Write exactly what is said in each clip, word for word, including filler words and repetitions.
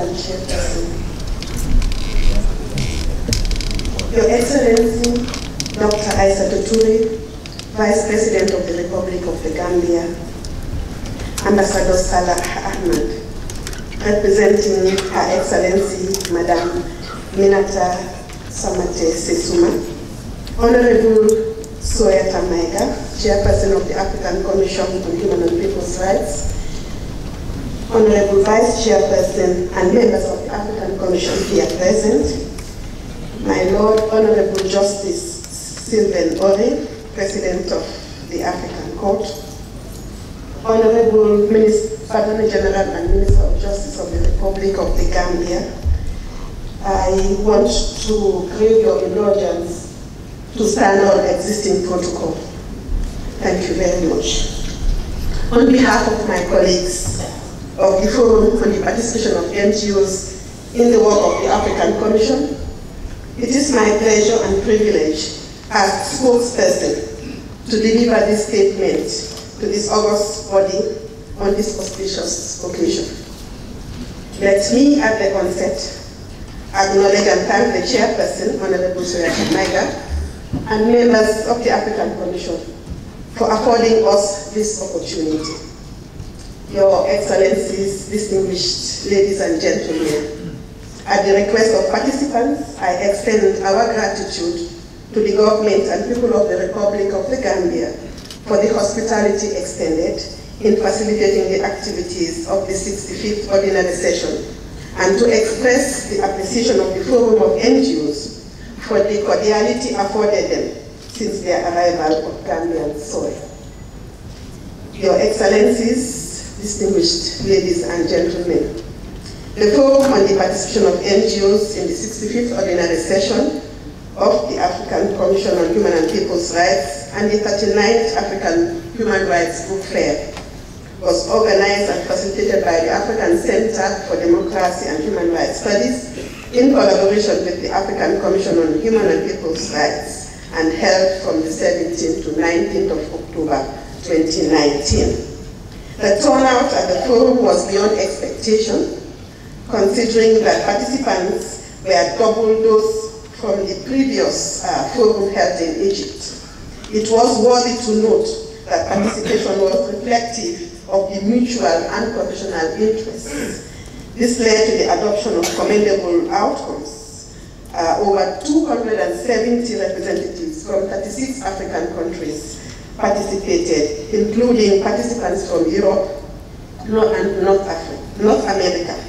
Madam Chairperson. Your Excellency, Doctor Aissatou Touré, Vice President of the Republic of the Gambia, Ambassador Salah Ahmed, representing Her Excellency, Madam Minata Samate Sesuma, Honorable Soyata Maiga, Chairperson of the African Commission on Human and People's Rights, Honorable Vice Chairperson and members of the African Commission here present, my Lord Honorable Justice Sylvain Ore, President of the African Court, Honorable Minister, Attorney General and Minister of Justice of the Republic of the Gambia, I want to crave your indulgence to stand on existing protocol. Thank you very much. On behalf of my colleagues of the Forum on the Participation of N G Os in the work of the African Commission, it is my pleasure and privilege as spokesperson to deliver this statement to this august body on this auspicious occasion. Let me, at the onset, acknowledge and thank the Chairperson, Honorable Soyata Maiga, and members of the African Commission for affording us this opportunity. Your Excellencies, distinguished ladies and gentlemen, at the request of participants, I extend our gratitude to the government and people of the Republic of the Gambia for the hospitality extended in facilitating the activities of the sixty-fifth Ordinary Session, and to express the appreciation of the Forum of N G Os for the cordiality afforded them since their arrival on Gambian soil. Your Excellencies, distinguished ladies and gentlemen, the Forum on the Participation of N G Os in the sixty-fifth Ordinary Session of the African Commission on Human and People's Rights and the thirty-ninth African Human Rights Book Fair was organized and facilitated by the African Center for Democracy and Human Rights Studies in collaboration with the African Commission on Human and People's Rights and held from the seventeenth to nineteenth of October twenty nineteen. The turnout at the forum was beyond expectation, considering that participants were double those from the previous uh, forum held in Egypt. It was worthy to note that participation was reflective of the mutual and professional interests. This led to the adoption of commendable outcomes. Uh, over two hundred seventy representatives from thirty-six African countries participated, including participants from Europe North and North, Africa, North America.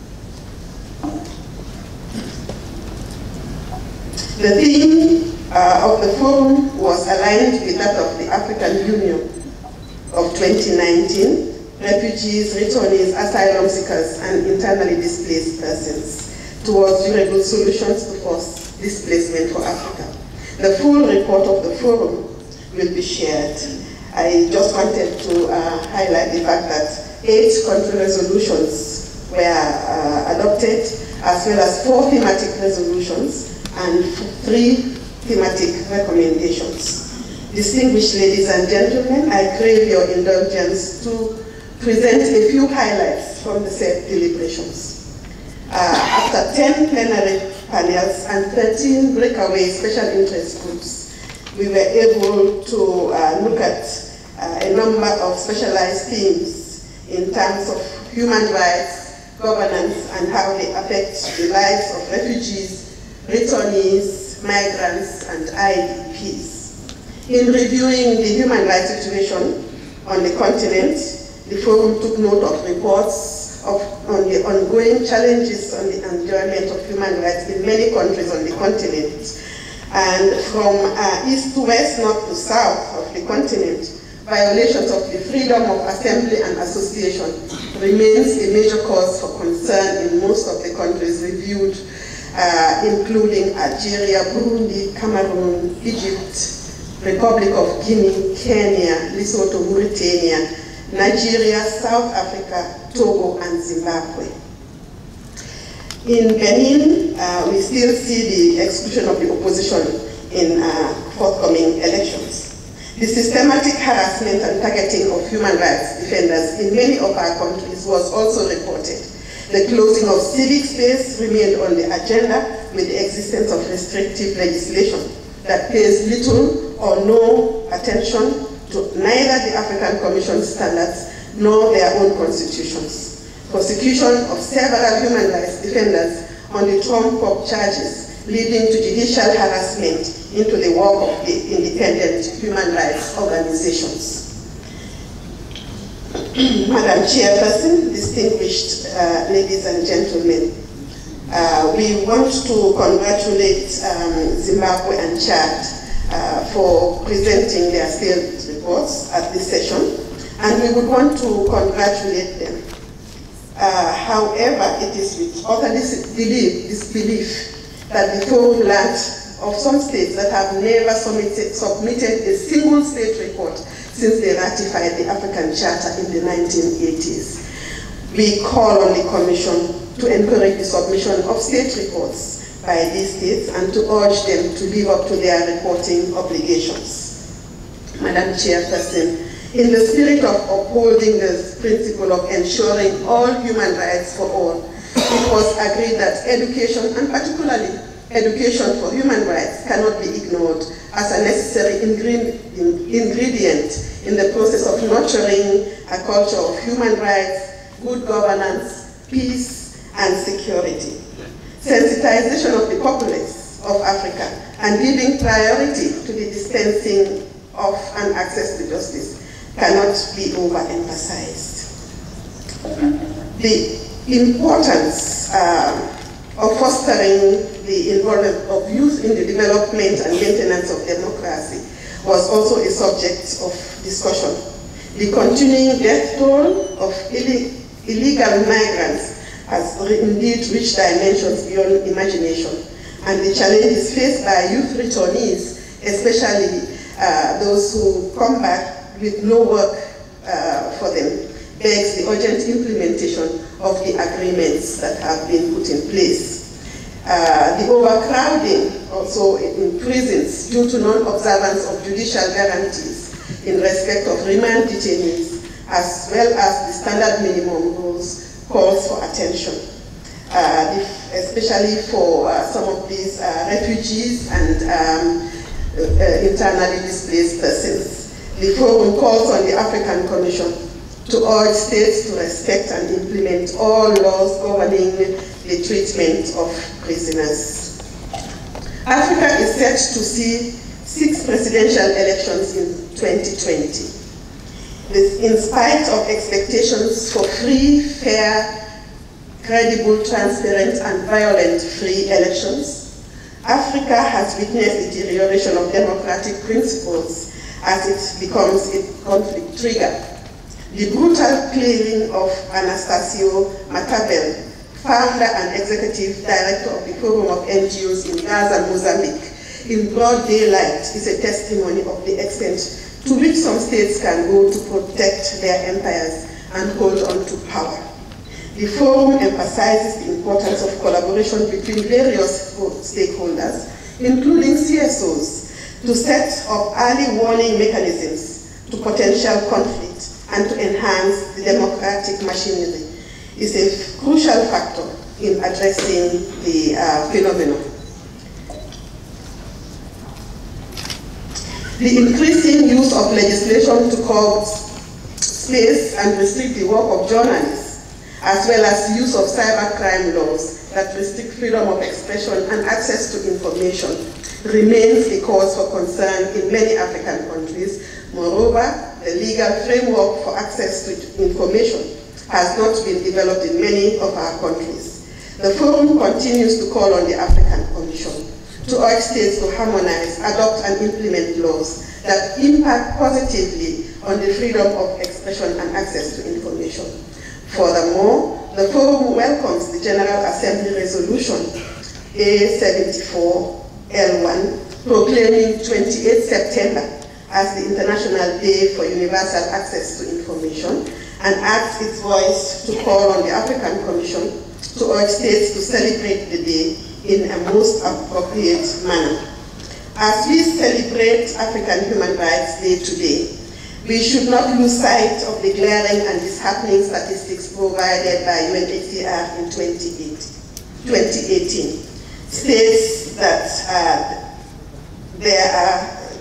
The theme uh, of the forum was aligned with that of the African Union of twenty nineteen, refugees, returnees, asylum seekers, and internally displaced persons towards durable solutions to forced displacement for Africa. The full report of the forum will be shared. I just wanted to uh, highlight the fact that eight country resolutions were uh, adopted, as well as four thematic resolutions and three thematic recommendations. Distinguished ladies and gentlemen, I crave your indulgence to present a few highlights from the said deliberations. Uh, after ten plenary panels and thirteen breakaway special interest groups, we were able to uh, look at uh, a number of specialized themes in terms of human rights, governance, and how they affect the lives of refugees, returnees, migrants, and I D Ps. In reviewing the human rights situation on the continent, the forum took note of reports of, on the ongoing challenges on the enjoyment of human rights in many countries on the continent. And from uh, east to west, north to south of the continent, violations of the freedom of assembly and association remains a major cause for concern in most of the countries reviewed, uh, including Algeria, Burundi, Cameroon, Egypt, Republic of Guinea, Kenya, Lesotho, Mauritania, Nigeria, South Africa, Togo, and Zimbabwe. In Benin, uh, we still see the exclusion of the opposition in uh, forthcoming elections. The systematic harassment and targeting of human rights defenders in many of our countries was also reported. The closing of civic space remained on the agenda with the existence of restrictive legislation that pays little or no attention to neither the African Commission standards nor their own constitutions. Prosecution of several human rights defenders on the trump-up charges leading to judicial harassment into the work of the independent human rights organizations. Madam Chairperson, distinguished uh, ladies and gentlemen, uh, we want to congratulate um, Zimbabwe and Chad uh, for presenting their state reports at this session, and we would want to congratulate them. Uh, however, it is with utter disbelief, disbelief that the full land of some states that have never submitted, submitted a single state report since they ratified the African Charter in the nineteen eighties. We call on the Commission to encourage the submission of state reports by these states and to urge them to live up to their reporting obligations. Madam Chairperson, in the spirit of upholding the principle of ensuring all human rights for all, it was agreed that education, and particularly education for human rights, cannot be ignored as a necessary ingredient in the process of nurturing a culture of human rights, good governance, peace, and security. Sensitization of the populace of Africa and giving priority to the dispensing of and access to justice cannot be overemphasized. The importance uh, of fostering the involvement of youth in the development and maintenance of democracy was also a subject of discussion. The continuing death toll of ill illegal migrants has indeed reached dimensions beyond imagination, and the challenges faced by youth returnees, especially uh, those who come back with no work uh, for them, begs the urgent implementation of the agreements that have been put in place. Uh, the overcrowding also in prisons due to non-observance of judicial guarantees in respect of remand detainees, as well as the standard minimum rules, calls for attention, uh, especially for uh, some of these uh, refugees and um, uh, internally displaced persons. The forum calls on the African Commission to urge states to respect and implement all laws governing the treatment of prisoners. Africa is set to see six presidential elections in twenty twenty. This, in spite of expectations for free, fair, credible, transparent, and violent free elections, Africa has witnessed the deterioration of democratic principles as it becomes a conflict trigger. The brutal killing of Anastasio Matabel, founder and executive director of the Forum of N G Os in Gaza, Mozambique, in broad daylight is a testimony of the extent to which some states can go to protect their empires and hold on to power. The forum emphasizes the importance of collaboration between various stakeholders, including C S Os, to set up early warning mechanisms to potential conflict and to enhance the democratic machinery. Is a crucial factor in addressing the uh, phenomenon. The increasing use of legislation to curb space and restrict the work of journalists, as well as the use of cybercrime laws that restrict freedom of expression and access to information, remains a cause for concern in many African countries. Moreover, the legal framework for access to information has not been developed in many of our countries. The forum continues to call on the African Commission to urge states to harmonize, adopt, and implement laws that impact positively on the freedom of expression and access to information. Furthermore, the forum welcomes the General Assembly Resolution A seventy-four L one proclaiming the twenty-eighth of September as the International Day for Universal Access to Information, and adds its voice to call on the African Commission to urge states to celebrate the day in a most appropriate manner. As we celebrate African Human Rights Day today, We should not lose sight of the glaring and disheartening statistics provided by U N H C R in twenty eighteen. States that uh, there are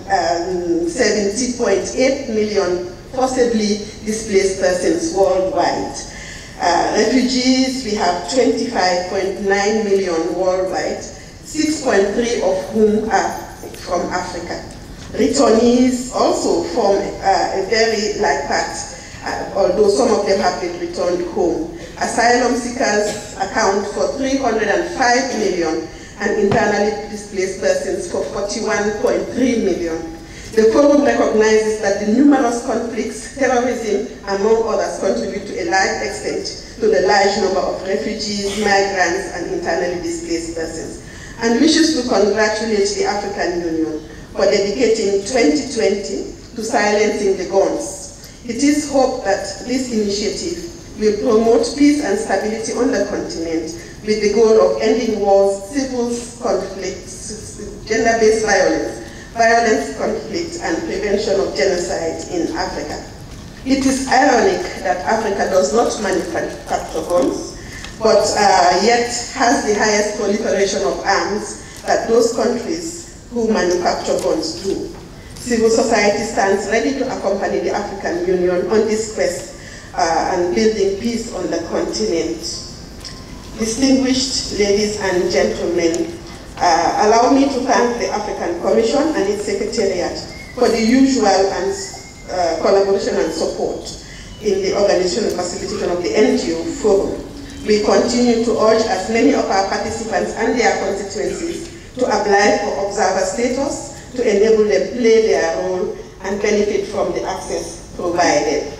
um, seventy point eight million forcibly displaced persons worldwide. Uh, refugees, we have twenty-five point nine million worldwide, six point three of whom are from Africa. Returnees also form uh, a very large part, uh, although some of them have been returned home. Asylum seekers account for three hundred five million and internally displaced persons for forty-one point three million. The forum recognizes that the numerous conflicts, terrorism, among others, contribute to a large extent to the large number of refugees, migrants, and internally displaced persons, and wishes to congratulate the African Union for dedicating twenty twenty to silencing the guns. It is hoped that this initiative will promote peace and stability on the continent with the goal of ending wars, civil conflicts, gender-based violence, violence, conflict, and prevention of genocide in Africa. It is ironic that Africa does not manufacture guns, but uh, yet has the highest proliferation of arms that those countries who manufacture guns do. Civil society stands ready to accompany the African Union on this quest uh, and building peace on the continent. Distinguished ladies and gentlemen, uh, allow me to thank the African Commission and its Secretariat for the usual and uh, collaboration and support in the organization and facilitation of the N G O Forum. We continue to urge as many of our participants and their constituencies to apply for observer status to enable them play their role and benefit from the access provided.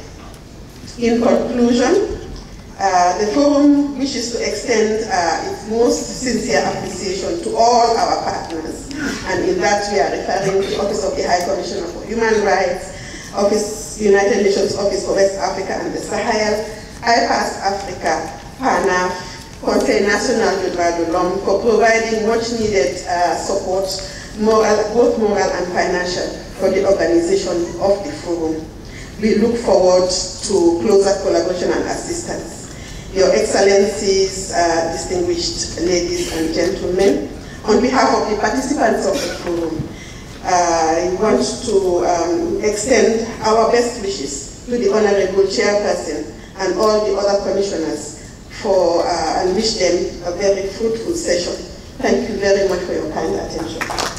In conclusion, uh, the Forum wishes to extend uh, its most sincere appreciation to all our partners, and in that we are referring to the Office of the High Commissioner for Human Rights, Office, United Nations Office for West Africa and the Sahel, I P A S Africa, P A N A F, Conseil National du Droit de l'Homme, for providing much needed uh, support, moral, both moral and financial, for the organization of the Forum. We look forward to closer collaboration and assistance. Your Excellencies, uh, distinguished ladies and gentlemen, on behalf of the participants of the Forum, uh, I want to um, extend our best wishes to the Honorable Chairperson and all the other commissioners for, uh, and wish them a very fruitful session. Thank you very much for your kind attention.